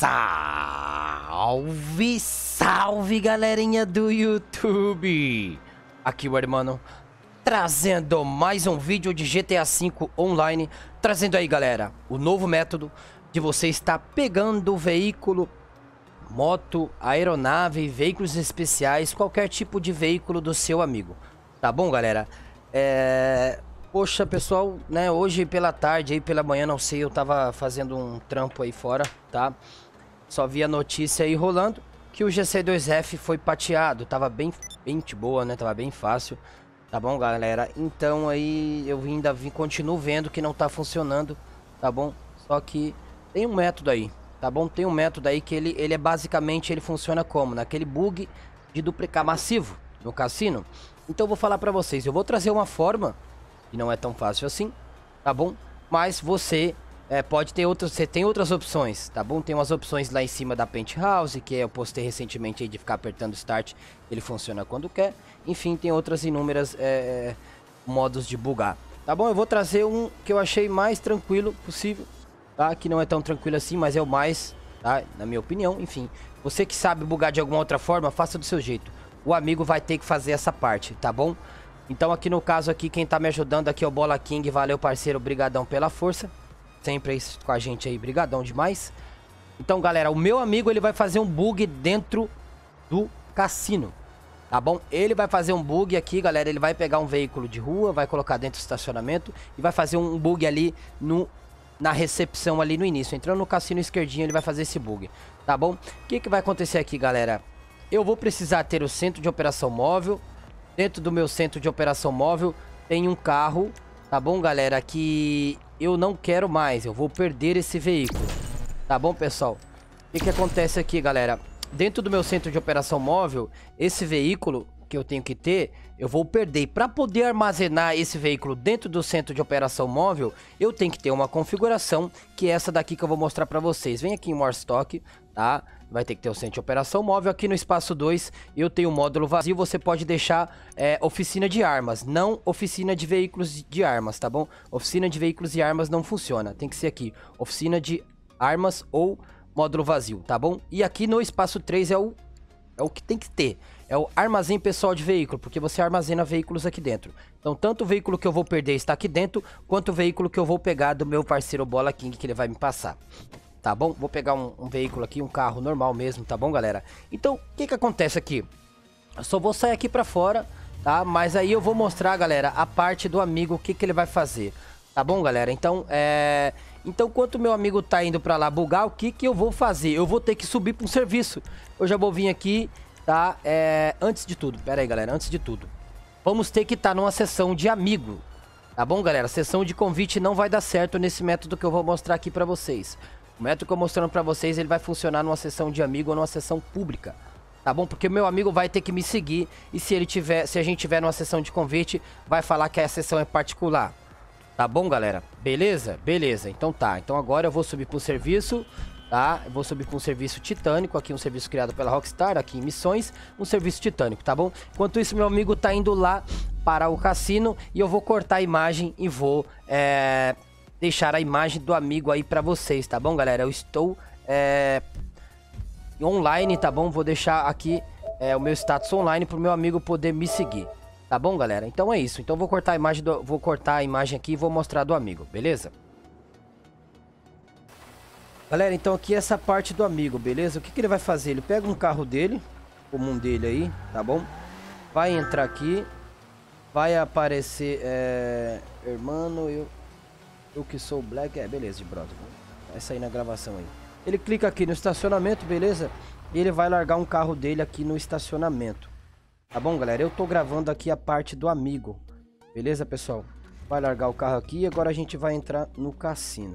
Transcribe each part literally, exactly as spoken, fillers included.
Salve, salve, galerinha do YouTube! Aqui o Hermano, trazendo mais um vídeo de G T A cinco Online. Trazendo aí, galera, o novo método de você estar pegando veículo, moto, aeronave, veículos especiais, qualquer tipo de veículo do seu amigo. Tá bom, galera? É... Poxa, pessoal, né, hoje pela tarde, aí pela manhã, não sei, eu tava fazendo um trampo aí fora, tá? Só vi a notícia aí rolando que o G C dois F foi pateado, tava bem, bem de boa, né, tava bem fácil, tá bom, galera? Então aí eu ainda vi, continuo vendo que não tá funcionando, tá bom? Só que tem um método aí, tá bom? Tem um método aí que ele, ele é basicamente, ele funciona como? Naquele bug de duplicar massivo no cassino. Então eu vou falar pra vocês, eu vou trazer uma forma... E não é tão fácil assim, tá bom? Mas você é, pode ter outras, você tem outras opções, tá bom? Tem umas opções lá em cima da Penthouse, que eu postei recentemente aí de ficar apertando Start, ele funciona quando quer. Enfim, tem outras inúmeras é, modos de bugar, tá bom? Eu vou trazer um que eu achei mais tranquilo possível, tá? Que não é tão tranquilo assim, mas é o mais, tá? Na minha opinião, enfim. Você que sabe bugar de alguma outra forma, faça do seu jeito. O amigo vai ter que fazer essa parte, tá bom? Então aqui no caso aqui, quem tá me ajudando aqui é o Bola King. Valeu, parceiro, brigadão pela força. Sempre aí com a gente aí, brigadão demais. Então, galera, o meu amigo, ele vai fazer um bug dentro do cassino, tá bom? Ele vai fazer um bug aqui, galera. Ele vai pegar um veículo de rua, vai colocar dentro do estacionamento e vai fazer um bug ali no, na recepção ali no início. Entrando no cassino esquerdinho, ele vai fazer esse bug, tá bom? O que que vai acontecer aqui, galera? Eu vou precisar ter o centro de operação móvel. Dentro do meu centro de operação móvel tem um carro, tá bom, galera, que eu não quero mais, eu vou perder esse veículo, tá bom, pessoal? O que que acontece aqui, galera? Dentro do meu centro de operação móvel, esse veículo que eu tenho que ter, eu vou perder. Para poder armazenar esse veículo dentro do centro de operação móvel, eu tenho que ter uma configuração, que é essa daqui que eu vou mostrar para vocês. Vem aqui em More Stock, tá? Vai ter que ter o centro de operação móvel. Aqui no espaço dois eu tenho o módulo vazio. Você pode deixar é, oficina de armas, não oficina de veículos de armas, tá bom? Oficina de veículos e armas não funciona. Tem que ser aqui, oficina de armas ou módulo vazio, tá bom? E aqui no espaço três é o, é o que tem que ter. É o armazém pessoal de veículo, porque você armazena veículos aqui dentro. Então tanto o veículo que eu vou perder está aqui dentro, quanto o veículo que eu vou pegar do meu parceiro Bola King, que ele vai me passar. Tá bom? Vou pegar um, um veículo aqui, um carro normal mesmo, tá bom, galera? Então, o que que acontece aqui? Eu só vou sair aqui pra fora, tá? Mas aí eu vou mostrar, galera, a parte do amigo, o que que ele vai fazer. Tá bom, galera? Então, é... Então, enquanto meu amigo tá indo pra lá bugar, o que que eu vou fazer? Eu vou ter que subir pra um serviço. Eu já vou vir aqui, tá? É... Antes de tudo, pera aí, galera, antes de tudo. Vamos ter que estar numa sessão de amigo. Tá bom, galera? Sessão de convite não vai dar certo nesse método que eu vou mostrar aqui pra vocês. O método que eu mostrando pra vocês, ele vai funcionar numa sessão de amigo ou numa sessão pública, tá bom? Porque o meu amigo vai ter que me seguir e se ele tiver, se a gente tiver numa sessão de convite, vai falar que a sessão é particular, tá bom, galera? Beleza? Beleza, então tá. Então agora eu vou subir pro serviço, tá? Eu vou subir para um serviço titânico, aqui um serviço criado pela Rockstar, aqui em missões, um serviço titânico, tá bom? Enquanto isso, meu amigo tá indo lá para o cassino e eu vou cortar a imagem e vou, é... deixar a imagem do amigo aí pra vocês, tá bom, galera? Eu estou é, online, tá bom? Vou deixar aqui é, o meu status online pro meu amigo poder me seguir, tá bom, galera? Então é isso. Então vou cortar a imagem do, vou cortar a imagem aqui e vou mostrar do amigo, beleza? Galera, então aqui é essa parte do amigo, beleza? O que que ele vai fazer? Ele pega um carro dele, comum dele aí, tá bom? Vai entrar aqui, vai aparecer, é, hermano, eu... Eu que sou black, é, beleza, de brother. Vai sair na gravação aí. Ele clica aqui no estacionamento, beleza? E ele vai largar um carro dele aqui no estacionamento. Tá bom, galera? Eu tô gravando aqui a parte do amigo. Beleza, pessoal? Vai largar o carro aqui e agora a gente vai entrar no cassino.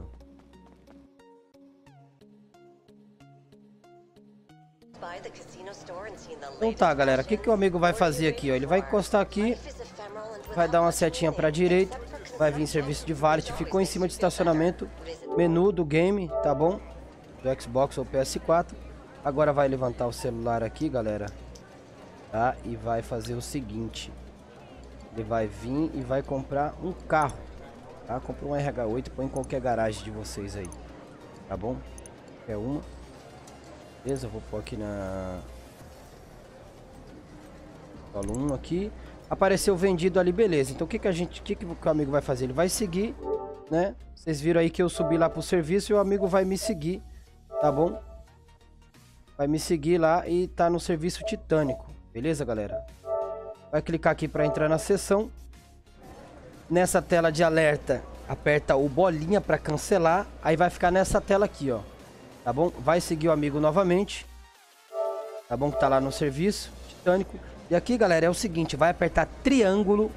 Então tá, galera. O que que o amigo vai fazer aqui, ó? Ele vai encostar aqui, vai dar uma setinha pra direita. Vai vir serviço de valet, ficou em cima de estacionamento, menu do game, tá bom? Do Xbox ou P S quatro. Agora vai levantar o celular aqui, galera, tá? E vai fazer o seguinte. Ele vai vir e vai comprar um carro, tá? Compra um R H oito, põe em qualquer garagem de vocês aí, tá bom? É uma. Beleza, eu vou pôr aqui na... Solo um aqui. Apareceu vendido ali, beleza. Então o que que a gente, o que que o amigo vai fazer? Ele vai seguir, né? Vocês viram aí que eu subi lá pro serviço e o amigo vai me seguir, tá bom? Vai me seguir lá e tá no serviço titânico, beleza, galera? Vai clicar aqui para entrar na sessão. Nessa tela de alerta, aperta o bolinha para cancelar. Aí vai ficar nessa tela aqui, ó. Tá bom? Vai seguir o amigo novamente. Tá bom? Que tá lá no serviço titânico. E aqui, galera, é o seguinte, vai apertar triângulo.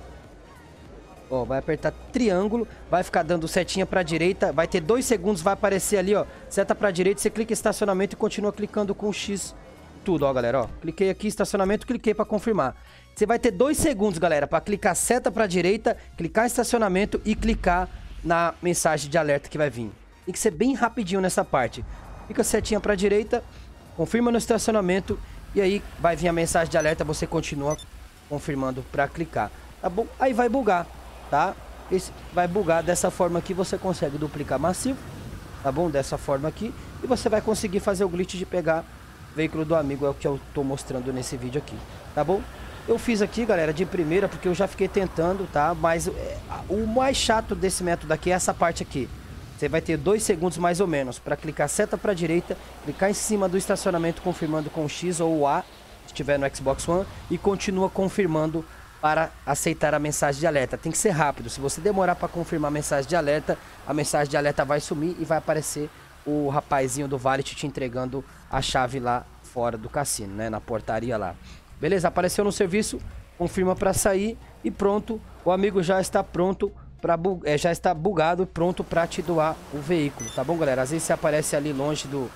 Ó, vai apertar triângulo, vai ficar dando setinha pra direita, vai ter dois segundos, vai aparecer ali, ó, seta pra direita, você clica em estacionamento e continua clicando com o X, tudo, ó, galera, ó. Cliquei aqui, estacionamento, cliquei pra confirmar. Você vai ter dois segundos, galera, pra clicar seta pra direita, clicar em estacionamento e clicar na mensagem de alerta que vai vir. Tem que ser bem rapidinho nessa parte. Fica setinha pra direita, confirma no estacionamento. E aí vai vir a mensagem de alerta, você continua confirmando para clicar, tá bom? Aí vai bugar, tá? Esse vai bugar dessa forma aqui, você consegue duplicar massivo, tá bom? Dessa forma aqui, e você vai conseguir fazer o glitch de pegar o veículo do amigo, é o que eu tô mostrando nesse vídeo aqui, tá bom? Eu fiz aqui, galera, de primeira, porque eu já fiquei tentando, tá? Mas é, o mais chato desse método aqui é essa parte aqui. Você vai ter dois segundos mais ou menos para clicar seta para direita, clicar em cima do estacionamento confirmando com o X ou o A, se estiver no Xbox One, e continua confirmando para aceitar a mensagem de alerta. Tem que ser rápido. Se você demorar para confirmar a mensagem de alerta, a mensagem de alerta vai sumir e vai aparecer o rapazinho do Valet te entregando a chave lá fora do cassino, né? Na portaria lá. Beleza? Apareceu no serviço, confirma para sair e pronto. O amigo já está pronto. Pra bu é, já está bugado, pronto para te doar o veículo, tá bom, galera? Às vezes você aparece ali longe do,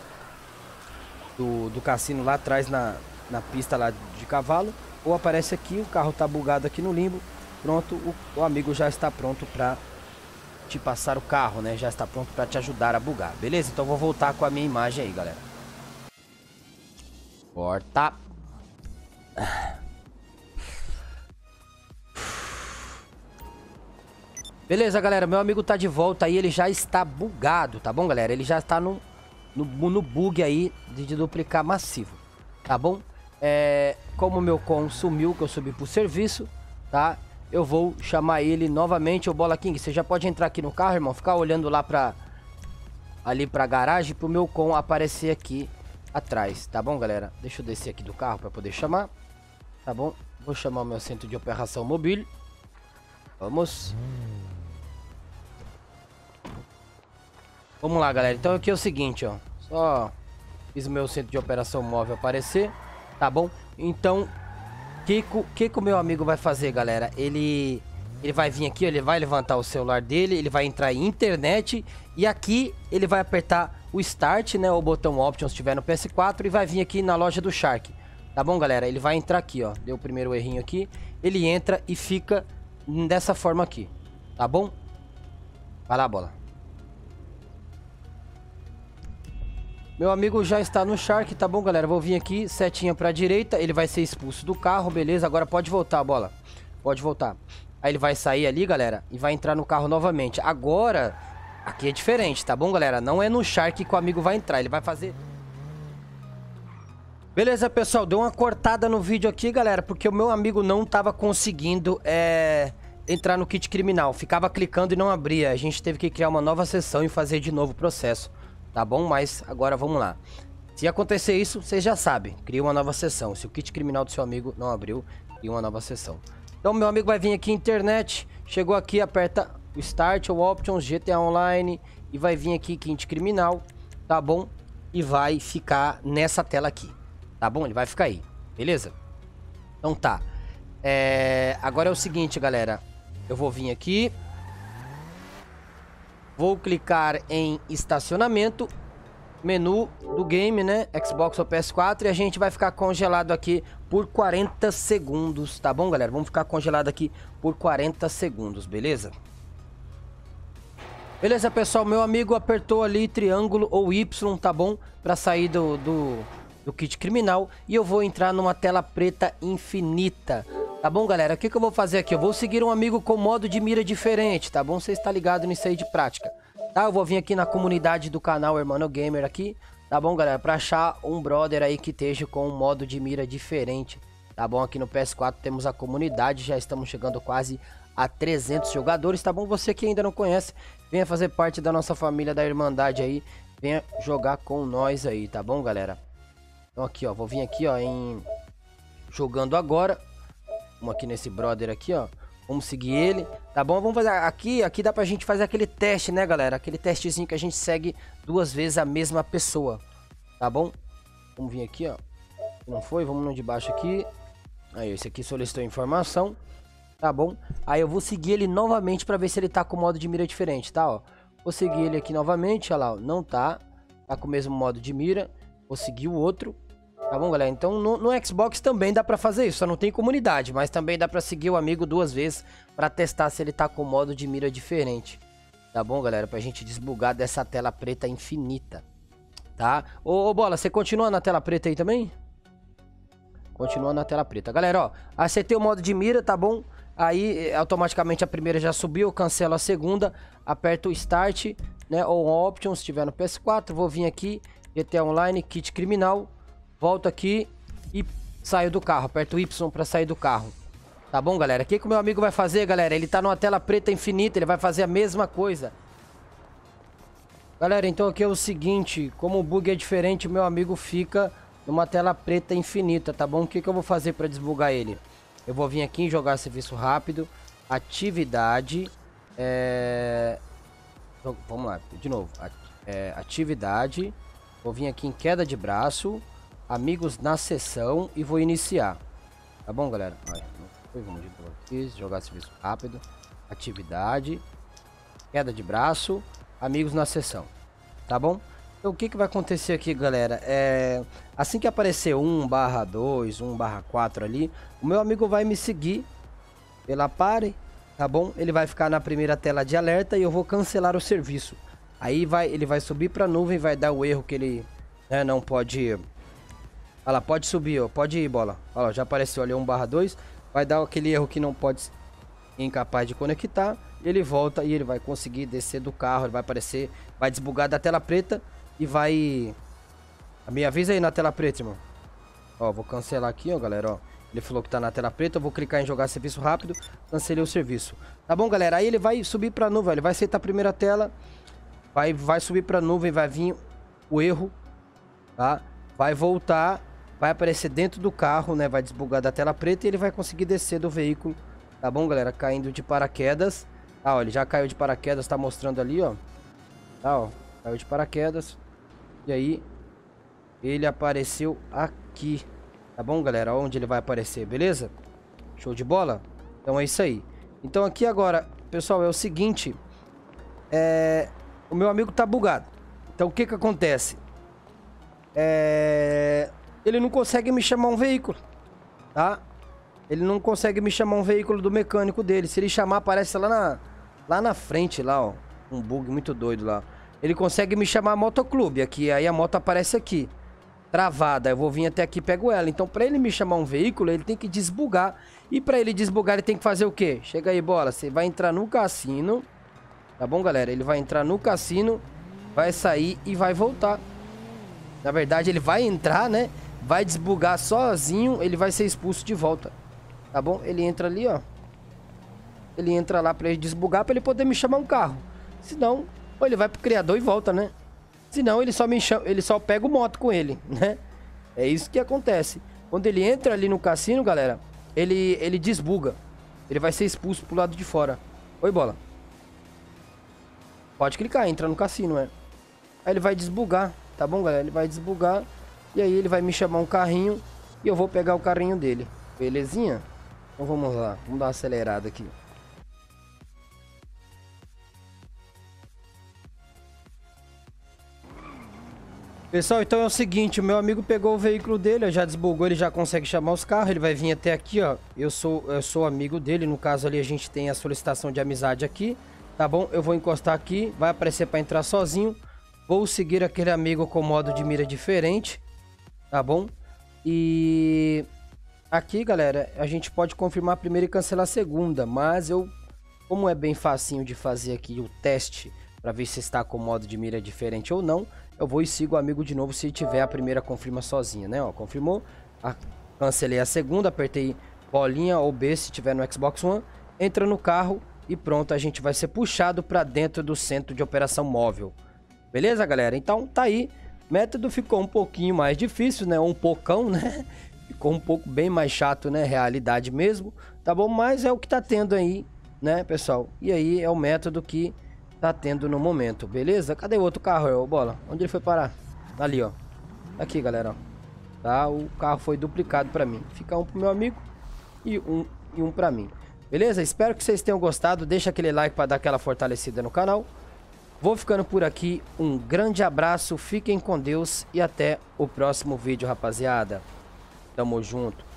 do, do cassino, lá atrás na, na pista lá de cavalo, ou aparece aqui, o carro tá bugado aqui no limbo, pronto, o, o amigo já está pronto para te passar o carro, né? Já está pronto para te ajudar a bugar, beleza? Então eu vou voltar com a minha imagem aí, galera. Corta. Beleza, galera, meu amigo tá de volta aí, ele já está bugado, tá bom, galera? Ele já está no, no, no bug aí de, de duplicar massivo, tá bom? É, como o meu com sumiu, que eu subi pro serviço, tá? Eu vou chamar ele novamente, o Bola King, você já pode entrar aqui no carro, irmão, ficar olhando lá pra... ali pra garagem, pro meu com aparecer aqui atrás, tá bom, galera? Deixa eu descer aqui do carro pra poder chamar, tá bom? Vou chamar o meu centro de operação mobile. Vamos... Vamos lá, galera. Então aqui é o seguinte, ó. Só fiz o meu centro de operação móvel aparecer, tá bom? Então, o que, que que o meu amigo vai fazer, galera? Ele, ele vai vir aqui, ele vai levantar o celular dele, ele vai entrar em internet e aqui ele vai apertar o Start, né? O botão Options se tiver no P S quatro e vai vir aqui na loja do Shark, tá bom, galera? Ele vai entrar aqui, ó. Deu o primeiro errinho aqui. Ele entra e fica dessa forma aqui, tá bom? Vai lá, Bola. Meu amigo já está no Shark, tá bom, galera? Vou vir aqui, setinha pra direita, ele vai ser expulso do carro, beleza? Agora pode voltar, Bola. Pode voltar. Aí ele vai sair ali, galera, e vai entrar no carro novamente. Agora, aqui é diferente, tá bom, galera? Não é no Shark que o amigo vai entrar, ele vai fazer... Beleza, pessoal, deu uma cortada no vídeo aqui, galera, porque o meu amigo não tava conseguindo é, entrar no kit criminal. Ficava clicando e não abria. A gente teve que criar uma nova sessão e fazer de novo o processo. Tá bom? Mas agora vamos lá. Se acontecer isso, vocês já sabem. Cria uma nova sessão. Se o kit criminal do seu amigo não abriu, cria uma nova sessão. Então meu amigo vai vir aqui em internet. Chegou aqui, aperta o Start ou Options, G T A Online. E vai vir aqui kit criminal. Tá bom? E vai ficar nessa tela aqui. Tá bom? Ele vai ficar aí. Beleza? Então tá. É... Agora é o seguinte, galera. Eu vou vir aqui. Vou clicar em estacionamento, menu do game, né? Xbox ou P S quatro. E a gente vai ficar congelado aqui por quarenta segundos, tá bom, galera? Vamos ficar congelado aqui por quarenta segundos, beleza? Beleza, pessoal? Meu amigo apertou ali triângulo ou Y, tá bom? Pra sair do, do, do kit criminal. E eu vou entrar numa tela preta infinita. Tá bom, galera? O que que eu vou fazer aqui? Eu vou seguir um amigo com modo de mira diferente, tá bom? Você está ligado nisso aí de prática, tá? Eu vou vir aqui na comunidade do canal Hermano Gamer aqui. Tá bom, galera? Pra achar um brother aí que esteja com um modo de mira diferente. Tá bom? Aqui no P S quatro temos a comunidade, já estamos chegando quase a trezentos jogadores, tá bom? Você que ainda não conhece, venha fazer parte da nossa família da Irmandade aí, venha jogar com nós aí, tá bom, galera? Então aqui, ó, vou vir aqui, ó, em jogando agora. Vamos aqui nesse brother aqui, ó. Vamos seguir ele, tá bom? Vamos fazer aqui, aqui dá pra gente fazer aquele teste, né, galera? Aquele testezinho que a gente segue duas vezes a mesma pessoa, tá bom? Vamos vir aqui, ó. Não foi? Vamos no de baixo aqui. Aí, esse aqui solicitou informação, tá bom? Aí eu vou seguir ele novamente pra ver se ele tá com modo de mira diferente, tá, ó? Vou seguir ele aqui novamente, olha lá, ó. Não tá, tá com o mesmo modo de mira. Vou seguir o outro. Tá bom, galera? Então no, no Xbox também dá pra fazer isso, só não tem comunidade, mas também dá pra seguir o amigo duas vezes pra testar se ele tá com modo de mira diferente. Tá bom, galera? Pra gente desbugar dessa tela preta infinita, tá? Ô, ô Bola, você continua na tela preta aí também? Continua na tela preta. Galera, ó, acertei o modo de mira, tá bom? Aí automaticamente a primeira já subiu, eu cancelo a segunda, aperto o Start, né? Ou Options, se tiver no P S quatro, vou vir aqui, G T A Online, Kit Criminal. Volto aqui e saio do carro. Aperto o Y pra sair do carro. Tá bom, galera? O que que o meu amigo vai fazer, galera? Ele tá numa tela preta infinita. Ele vai fazer a mesma coisa. Galera, então aqui é o seguinte. Como o bug é diferente, o meu amigo fica numa tela preta infinita, tá bom? O que que eu vou fazer pra desbugar ele? Eu vou vir aqui em jogar serviço rápido. Atividade. É... Vamos lá, de novo. É... Atividade. Vou vir aqui em queda de braço. Amigos na sessão e vou iniciar. Tá bom, galera? Aí, vamos de novo aqui, jogar serviço rápido. Atividade. Queda de braço. Amigos na sessão. Tá bom? Então o que que vai acontecer aqui, galera? É... Assim que aparecer um barra dois, um barra quatro ali, o meu amigo vai me seguir pela pare, tá bom? Ele vai ficar na primeira tela de alerta e eu vou cancelar o serviço. Aí vai, ele vai subir pra nuvem, vai dar o erro que ele, né, não pode... Olha lá, pode subir, ó. Pode ir, Bola. Olha lá, já apareceu ali um barra dois. Vai dar aquele erro que não pode... Incapaz de conectar. Ele volta e ele vai conseguir descer do carro. Ele vai aparecer... Vai desbugar da tela preta. E vai... Me avisa aí na tela preta, irmão. Ó, vou cancelar aqui, ó, galera, ó. Ele falou que tá na tela preta. Eu vou clicar em jogar serviço rápido. Cancelei o serviço. Tá bom, galera? Aí ele vai subir pra nuvem. Ele vai aceitar a primeira tela. Vai, vai subir pra nuvem. Vai vir o erro. Tá? Vai voltar... Vai aparecer dentro do carro, né? Vai desbugar da tela preta e ele vai conseguir descer do veículo. Tá bom, galera? Caindo de paraquedas. Ah, ó, ele já caiu de paraquedas, tá mostrando ali, ó. Tá, ó. Caiu de paraquedas. E aí, ele apareceu aqui. Tá bom, galera? Onde ele vai aparecer, beleza? Show de bola? Então é isso aí. Então aqui agora, pessoal, é o seguinte. É... O meu amigo tá bugado. Então o que que acontece? É... Ele não consegue me chamar um veículo, tá? Ele não consegue me chamar um veículo do mecânico dele. Se ele chamar, aparece lá na, lá na frente, lá, ó. Um bug muito doido lá. Ele consegue me chamar motoclube aqui. Aí a moto aparece aqui, travada. Eu vou vir até aqui e pego ela. Então, pra ele me chamar um veículo, ele tem que desbugar. E pra ele desbugar, ele tem que fazer o quê? Chega aí, Bola. Você vai entrar no cassino. Tá bom, galera? Ele vai entrar no cassino, vai sair e vai voltar. Na verdade, ele vai entrar, né? Vai desbugar sozinho, ele vai ser expulso de volta. Tá bom? Ele entra ali, ó. Ele entra lá pra ele desbugar, pra ele poder me chamar um carro. Senão, ou ele vai pro criador e volta, né? Senão, ele só me chama, ele só pega o moto com ele, né? É isso que acontece. Quando ele entra ali no cassino, galera, ele, ele desbuga. Ele vai ser expulso pro lado de fora. Oi, Bola. Pode clicar, entra no cassino, é. Aí ele vai desbugar, tá bom, galera? Ele vai desbugar. E aí ele vai me chamar um carrinho e eu vou pegar o carrinho dele. Belezinha? Então vamos lá. Vamos dar uma acelerada aqui. Pessoal, então é o seguinte. O meu amigo pegou o veículo dele. Já desbugou, ele já consegue chamar os carros. Ele vai vir até aqui, ó. Eu sou, eu sou amigo dele. No caso ali a gente tem a solicitação de amizade aqui. Tá bom? Eu vou encostar aqui. Vai aparecer para entrar sozinho. Vou seguir aquele amigo com modo de mira diferente. Tá bom? E aqui, galera, a gente pode confirmar a primeira e cancelar a segunda. Mas eu, como é bem facinho de fazer aqui o teste para ver se está com modo de mira diferente ou não, eu vou e sigo o amigo de novo se tiver a primeira confirma sozinha, né? Ó, confirmou, a, cancelei a segunda, apertei bolinha ou B se tiver no Xbox One, entra no carro e pronto, a gente vai ser puxado para dentro do centro de operação móvel. Beleza, galera? Então tá aí, método ficou um pouquinho mais difícil, né? Um pocão, né? Ficou um pouco bem mais chato, né? Realidade mesmo, tá bom? Mas é o que tá tendo aí, né, pessoal? E aí é o método que tá tendo no momento, beleza? Cadê o outro carro, ô Bola? Onde ele foi parar? Ali, ó. Aqui, galera, ó. Tá? O carro foi duplicado pra mim. Fica um pro meu amigo e um, e um pra mim. Beleza? Espero que vocês tenham gostado. Deixa aquele like pra dar aquela fortalecida no canal. Vou ficando por aqui. Um grande abraço. Fiquem com Deus e até o próximo vídeo, rapaziada. Tamo junto.